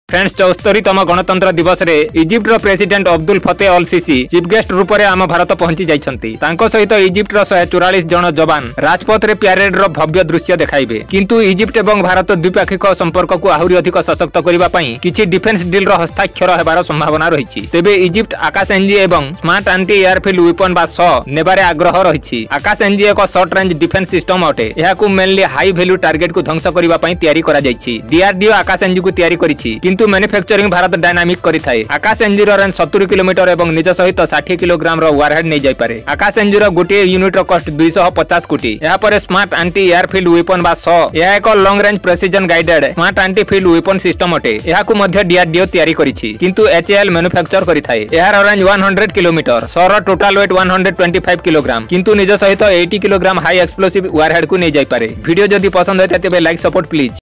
Friends 74तम गणतंत्र दिवस रे इजिप्ट रो president Abdel Fattah al Sisi chief guest रूप में आम भारत पहुंची जाइछंती। तांको सहित इजिप्ट रो 144 जन जवान राजपथ रे प्यारेड रो भव्य दृश्य देखाइबे। किंतु इजिप्ट एवं भारत द्विपाक्षिक संपर्क को आहुरी अधिक सशक्त करबा पई किछि डिफेंस डील रो हस्ताक्षर हेबार संभावना रहिछि। तेबे इजिप्ट आकाश एनजी एवं स्मार्ट एंटी एयरफील्ड वेपन बा स नेबारे आग्रह रहिछि। आकाश एनजी एक शॉर्ट रेंज डिफेंस सिस्टम अटे। एहाकू मेनली हाई वैल्यू टारगेट को ध्वंस करबा पई तयारी करा जाइछि। डीआरडीओ आकाश एनजी को तयारी करिछि किंतु मैन्युफैक्चरिंग भारत डायनामिक करिथाय। आकाश एनजी रो रेंज 70 किलोमीटर एवं निज सहित 60 किलोग्राम रो वारहेड नै जाय पारे। आकाश एनजी रो गोटे यूनिट रो कॉस्ट 250 कोटी। एहा पर स्मार्ट एंटी एयरफील्ड वेपन बा स एहा एक long range precision guided smart anti field weapon system अटे। एहाकू मध्य डीआरडीओ तयारी करिछि किंतु एचएएल मैन्युफैक्चर करिथाय। एहा रेंज 100 किलोमीटर सर टोटल वेट 125 किलोग्राम किंतु निज सहित 80 किलोग्राम हाई एक्सप्लोसिव वारहेड को नै जाय पारे। वीडियो जदि पसंद होय तेबे लाइक सपोर्ट प्लीज।